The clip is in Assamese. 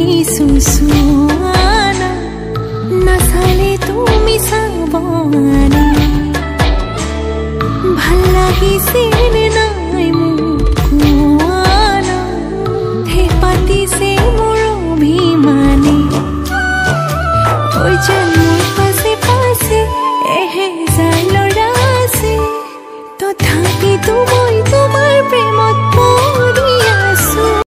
सुसुआना नसाले तुमी साबने ভাল লাগিছিল নাই মুকুৱানা হে পাতিছে মোৰ অভিমানে ঐ